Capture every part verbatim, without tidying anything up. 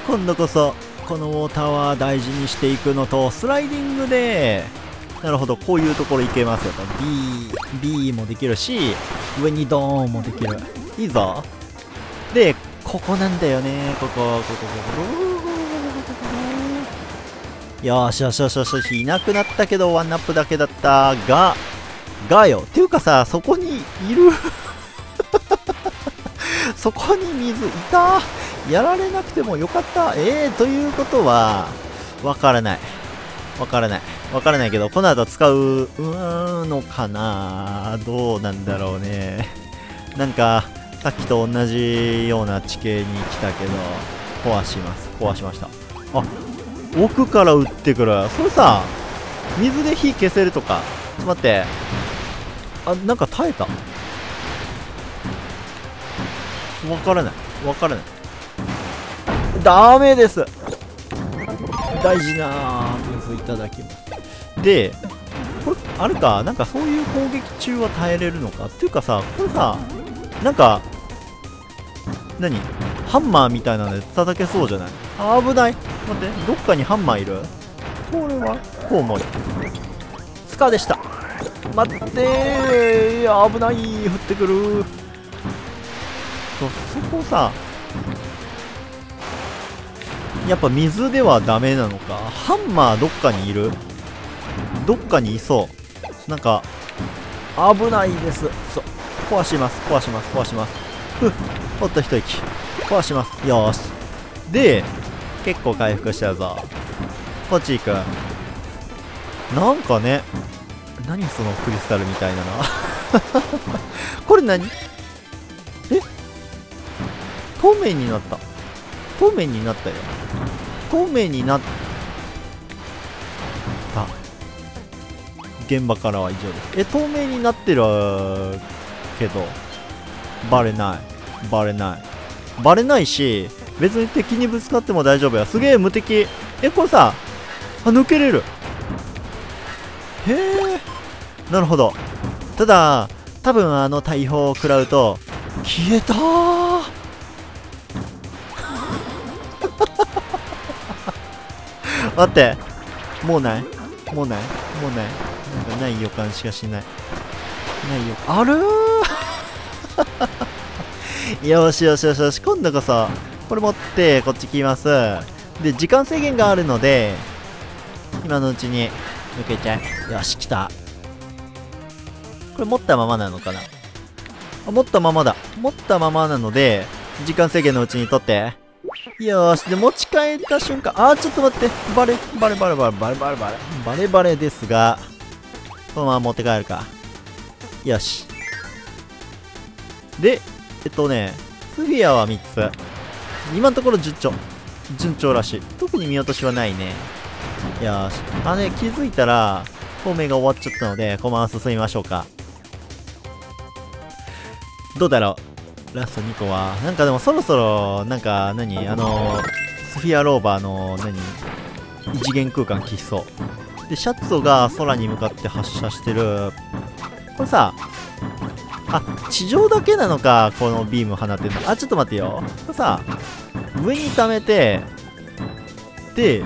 今度こそこのウォーターは大事にしていくのと、スライディングで、なるほど、こういうところいけますよと。 B, B もできるし、上にドーンもできる。いいぞ。でここなんだよね。こここここここ。よしよしよしよしよし、いなくなったけどワンナップだけだったががよっていうかさ、そこにいるそこに水いた。やられなくてもよかった。えー、ということはわからないわからないわからないけど、この後使ううーのかな。どうなんだろうね。なんかさっきと同じような地形に来たけど、壊します壊しました。あ、奥から撃ってくる。それさ、水で火消せるとか。ちょっと待って、あ、なんか耐えた。わからないわからない。ダメです。大事な水いただきます。でこれあるか、なんかそういう攻撃中は耐えれるのかっていうかさ、これさ、なんか何ハンマーみたいなので叩けそうじゃない？あ、危ない。待って、どっかにハンマーいる。これはコウモリスカでした。待ってー、危ない、降ってくる。そそこさ、やっぱ水ではダメなのか。ハンマーどっかにいる。どっかにいそう。なんか危ないです。そう、壊します壊します壊します。ふっ、ほっと一息。壊します。よーし。で結構回復しちゃうぞ。こっち行く。なんかね、何そのクリスタルみたいなのこれ何？え、透明になった。透明になったよ。透明になった現場からは以上です。え、透明になってるけどバレないバレないバレないし、別に敵にぶつかっても大丈夫や。すげえ無敵。え、これさ、あ、抜けれる。へえ、なるほど。ただ多分あの大砲を食らうと消えたー待って、もうないもうないもうない。なんかない予感しかしない。ないよ、あるーよしよしよしよし、今度こそこれ持ってこっち来ます。で時間制限があるので今のうちに抜けちゃえ。よし、来た。これ持ったままなのかな。あ、持ったままだ。持ったままなので時間制限のうちに取って。よーし。で持ち帰った瞬間、あー、ちょっと待って、バレバレバレバレバレバレバレバレバレですが、このまま持って帰るか。よし。でえっとね、スフィアはみっつ。今のところ順調順調らしい。特に見落としはないね。よーし。あ、ね、気づいたら透明が終わっちゃったので、このまま進みましょうか。どうだろう、ラストにこは。なんかでもそろそろ、なんか何、あのスフィアローバーの何異次元空間来そうで、シャツオが空に向かって発射してる。これさ、あ、地上だけなのか、このビーム放ってるの。あ、ちょっと待ってよ。これさ、上に溜めて、で、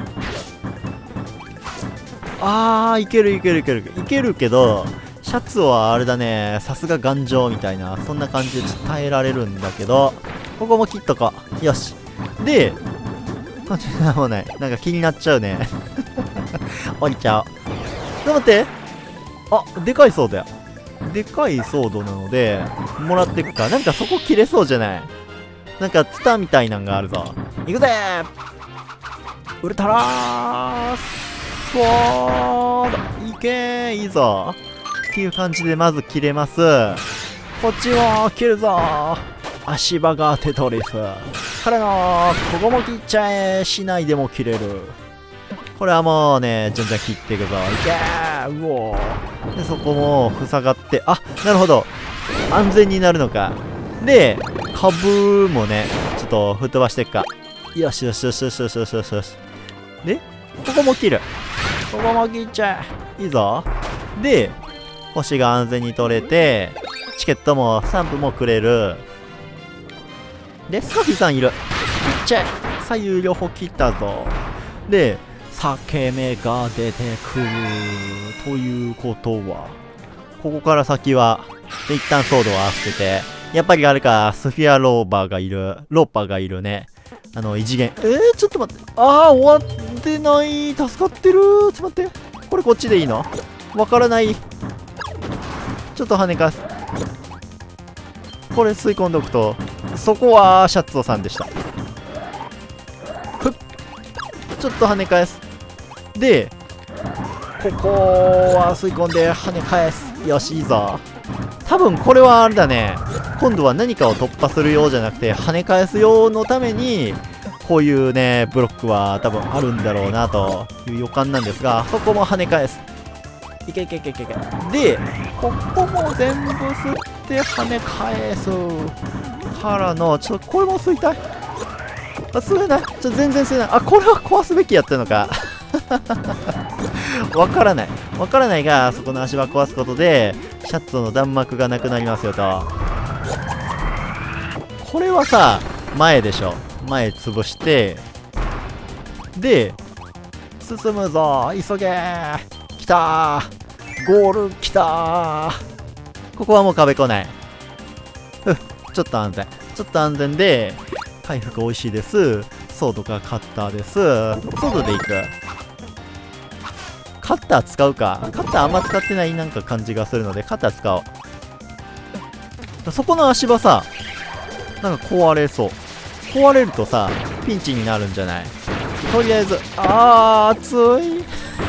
あー、いけるいけるいけるいけるけど、シャツはあれだね、さすが頑丈みたいな、そんな感じで耐えられるんだけど、ここも切っとこう。よし。で、こっちなんもない。なんか気になっちゃうね。降りちゃおう。ちょっと待って。あ、でかいソードや。でかいソードなので、もらってくか。なんかそこ切れそうじゃない？なんかツタみたいなんがあるぞ。いくぜー！ウルトラーソード！いけー！いいぞ。っていう感じでまず切れます。こっちも切るぞー。足場がテトリス。彼のここも切っちゃえ。しないでも切れる。これはもうね、じゃんじゃん切っていくぞ。いけー！うおー。で、そこも塞がって、あ、なるほど。安全になるのか。で、株もね、ちょっと吹っ飛ばしていくか。よしよしよしよしよしよしよしよし。で、ここも切る。ここも切っちゃえ。いいぞ。で、星が安全に取れて、チケットもスタンプもくれる。で、スカフィさんいる。切っちゃえ。 左右両方切ったぞ。で、裂け目が出てくる。ということは、ここから先は、で一旦ソードを合わせて、やっぱりあれか、スフィアローバーがいる、ローパーがいるね。あの、異次元。えー、ちょっと待って。あー、終わってない。助かってる。ちょっと待って。これこっちでいいの？わからない。ちょっと跳ね返す。これ吸い込んでおくと、そこはシャッツオさんでした。ふっ。ちょっと跳ね返す。で、ここは吸い込んで跳ね返す。よし、いいぞ。多分これはあれだね。今度は何かを突破するようじゃなくて、跳ね返すようのために、こういうね、ブロックは多分あるんだろうなという予感なんですが、そこも跳ね返す。いけいけいけいけいけ。で、ここも全部吸って跳ね返す。からの、ちょっとこれも吸いたい。あ、吸えない。ちょっと全然吸えない。あ、これは壊すべきやったのか。わからない。わからないが、そこの足場壊すことで、シャッツの弾幕がなくなりますよと。これはさ、前でしょ。前潰して、で、進むぞ。急げー。来たー。ゴール来たー。ここはもう壁来ない。ふっ、ちょっと安全。ちょっと安全で、回復美味しいです。ソードかカッターです。ソードでいく。カッター使うか。カッターあんま使ってないなんか感じがするので、カッター使おう。そこの足場さ、なんか壊れそう。壊れるとさ、ピンチになるんじゃない？とりあえず、あー、熱い。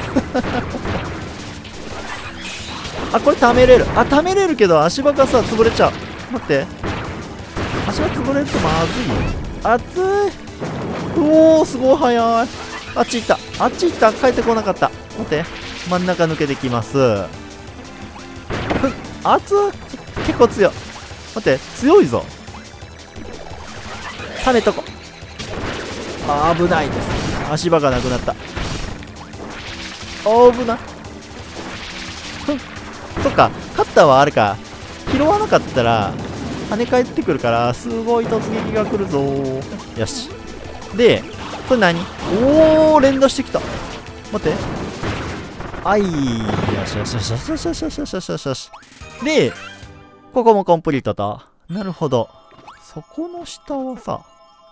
あ、これ溜めれる。あ、溜めれるけど足場がさ、潰れちゃう。待って。足場潰れるとまずいよ。熱い。おー、すごい速い。あっち行った。あっち行った。帰ってこなかった。待って。真ん中抜けてきます。熱い。結構強い。待って、強いぞ。溜めとこ。あー、危ないです。足場がなくなった。あ、危ない。ふん。そっか、カッターはあれか。拾わなかったら、跳ね返ってくるから、すごい突撃が来るぞー。よし。で、これ何？おー、連打してきた。待って。あい。よしよしよしよしよしよしよしよしよしよしよし。で、ここもコンプリートと。なるほど。そこの下はさ、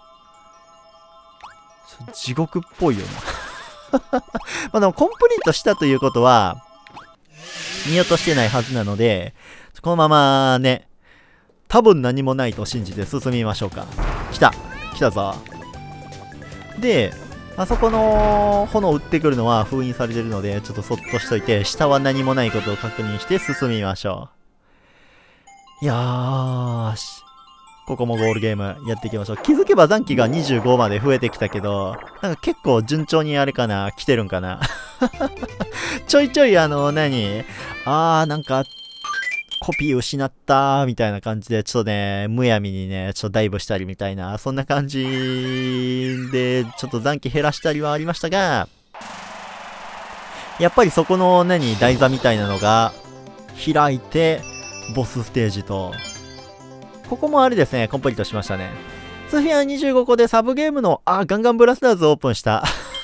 地獄っぽいよな。まあでもコンプリートしたということは、見落としてないはずなので、このままね、多分何もないと信じて進みましょうか。来た。来たぞ。で、あそこの炎撃ってくるのは封印されてるので、ちょっとそっとしといて、下は何もないことを確認して進みましょう。よーし。ここもゴールゲームやっていきましょう。気づけば残機がにじゅうごまで増えてきたけど、なんか結構順調にあれかな、来てるんかな。ちょいちょいあの、何あー、なんか、コピー失ったーみたいな感じで、ちょっとね、むやみにね、ちょっとダイブしたりみたいな、そんな感じで、ちょっと残機減らしたりはありましたが、やっぱりそこの何、台座みたいなのが、開いて、ボスステージと、ここもあれですね、コンプリートしましたね。スフィアにじゅうごこでサブゲームの、あ、ガンガンブラスターズオープンした。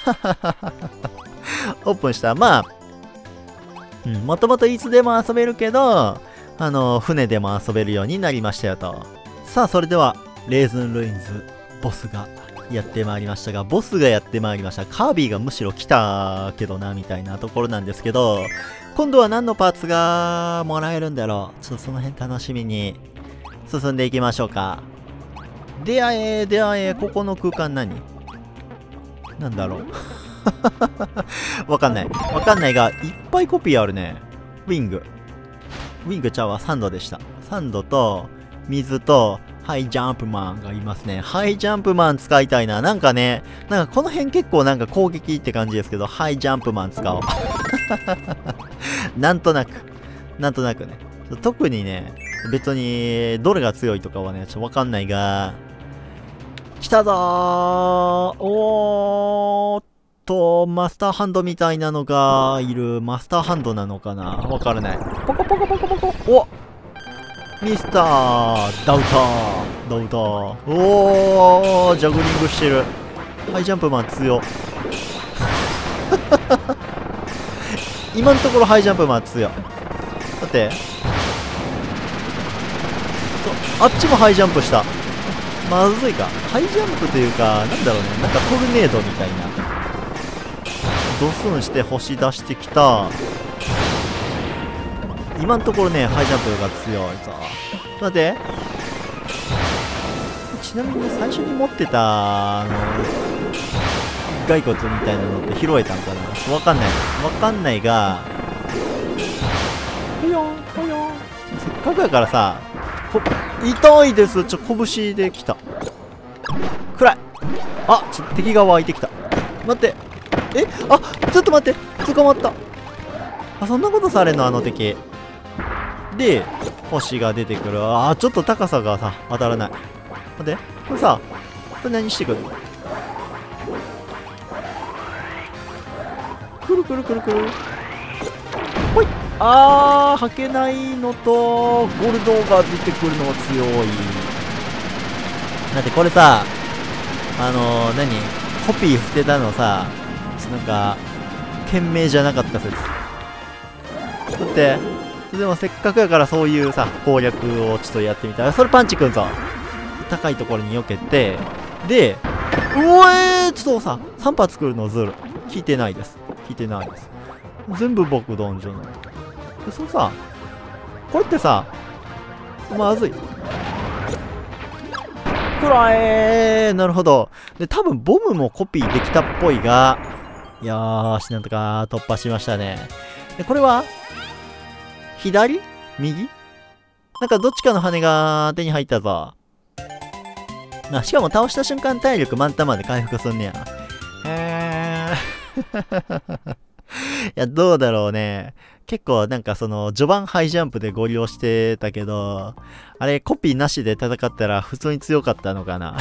オープンした。まあ、うん、もともといつでも遊べるけど、あの、船でも遊べるようになりましたよと。さあ、それでは、レーズンルインズ、ボスがやってまいりましたが、ボスがやってまいりました。カービィがむしろ来たけどな、みたいなところなんですけど、今度は何のパーツがもらえるんだろう。ちょっとその辺楽しみに進んでいきましょうか。出会え、出会え、ここの空間何？なんだろう。わかんない。わかんないが、いっぱいコピーあるね。ウィング。ウィングちゃうわ、サンドでした。サンドと、水と、ハイジャンプマンがいますね。ハイジャンプマン使いたいな。なんかね、なんかこの辺結構なんか攻撃って感じですけど、ハイジャンプマン使おう。なんとなく。なんとなくね。特にね、別に、どれが強いとかはね、ちょっとわかんないが、来たぞー。おーっと、マスターハンドみたいなのがいる。マスターハンドなのかなわからない。ポコポコポコポコ。おミスターダウター。ダウター。おー、ジャグリングしてる。 ハイジャンプマン強今のところハイジャンプマン強だってあっちもハイジャンプした。まずいか。ハイジャンプというか、なんだろうね。なんかトルネードみたいな。ドスンして星出してきた。今のところね、ハイジャンプが強いぞ。待って。ちなみに最初に持ってた、あの、骸骨みたいなのって拾えたんかな。わかんない。わかんないが、ほよん、ほよん。せっかくやからさ、痛いです。ちょ、拳で来た。暗い。あ、ちょ、敵が湧いてきた。待って。えあ、ちょっと待って。捕まった。あ、そんなことされんのあの敵。で、星が出てくる。あ、ちょっと高さがさ、当たらない。待って。これさ、これ何してくるの？くるくるくるくる。ほい。あー、履けないのと、ゴールドが出てくるのが強い。だってこれさ、あのー、何コピー捨てたのさ、なんか、賢明じゃなかった説。だって、でもせっかくやからそういうさ、攻略をちょっとやってみたら、それパンチくんぞ。高いところに避けて、で、うおえーちょっとさ、さん発作るのずる。聞いてないです。聞いてないです。全部爆弾じゃない。で、そうさ、これってさ、まずい。くらえーなるほど。で、多分ボムもコピーできたっぽいが、よーし、なんとか突破しましたね。で、これは、左？右？なんかどっちかの羽が手に入ったぞ。な、しかも倒した瞬間体力満タンまで回復すんねや。へー。いや、どうだろうね。結構なんかその序盤ハイジャンプでご利用してたけど、あれコピーなしで戦ったら普通に強かったのかな。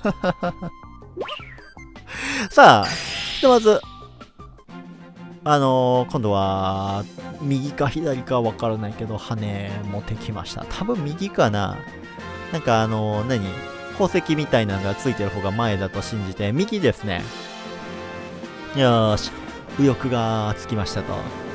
さあ、ひとまず、あのー、今度は、右か左かわからないけど、羽持ってきました。多分右かな。なんかあのー、何宝石みたいなのがついてる方が前だと信じて、右ですね。よーし。右翼がつきましたと。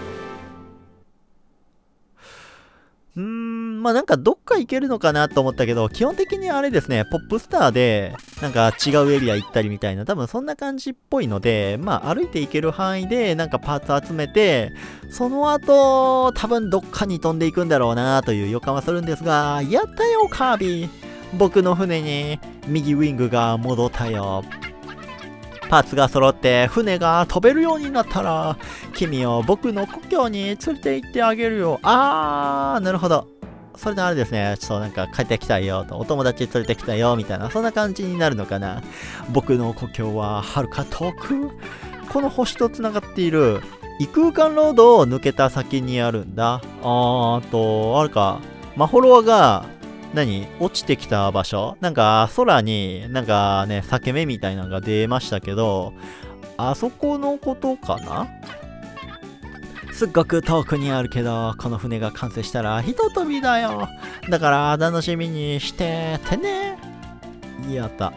うーん、まあなんかどっか行けるのかなと思ったけど、基本的にあれですね、ポップスターで、なんか違うエリア行ったりみたいな、多分そんな感じっぽいので、まあ歩いて行ける範囲で、なんかパーツ集めて、その後、多分どっかに飛んでいくんだろうなという予感はするんですが、やったよ、カービィ。僕の船に右ウィングが戻ったよ。パーツが揃って船が飛べるようになったら、君を僕の故郷に連れて行ってあげるよ。あー、なるほど。それであれですね、ちょっとなんか帰ってきたいよと、お友達連れてきたよみたいな、そんな感じになるのかな。僕の故郷は遥か遠く、この星と繋がっている異空間ロードを抜けた先にあるんだ。あーと、あるか、マホロアが、何落ちてきた場所なんか空になんかね裂け目みたいなのが出ましたけど、あそこのことかな。すっごく遠くにあるけど、この船が完成したらひと飛びだよ。だから楽しみにしててね。やった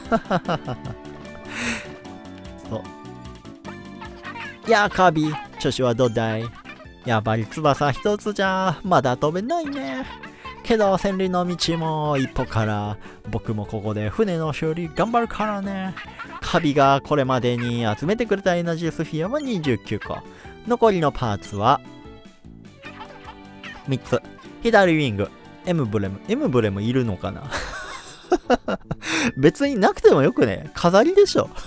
おいやーカービィ、調子はどうだい？やっぱり翼一つじゃまだ飛べないね。けど千里の道も一歩から、僕もここで船の修理頑張るからね。カビがこれまでに集めてくれたエナジースフィアはにじゅうきゅうこ。残りのパーツはみっつ。左ウィング、エムブレム。エムブレムいるのかな別になくてもよくね。飾りでしょ。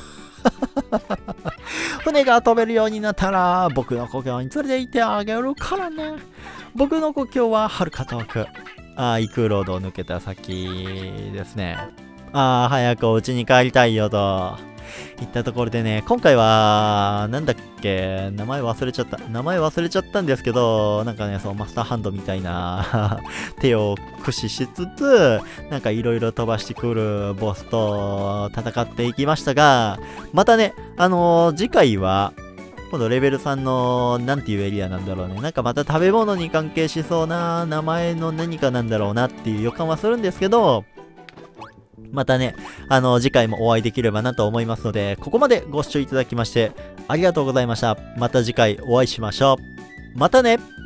船が飛べるようになったら、僕の故郷に連れて行ってあげるからね。僕の故郷は遥か遠く。ああ、異空ロードを抜けた先ですね。ああ、早くお家に帰りたいよと。いったところでね、今回は、なんだっけ、名前忘れちゃった。名前忘れちゃったんですけど、なんかね、そう、マスターハンドみたいな手を駆使しつつ、なんかいろいろ飛ばしてくるボスと戦っていきましたが、またね、あのー、次回は、今度レベルさんの、なんていうエリアなんだろうね。なんかまた食べ物に関係しそうな名前の何かなんだろうなっていう予感はするんですけど、 またね、あの、次回もお会いできればなと思いますので、ここまでご視聴いただきまして、ありがとうございました。また次回お会いしましょう。またね。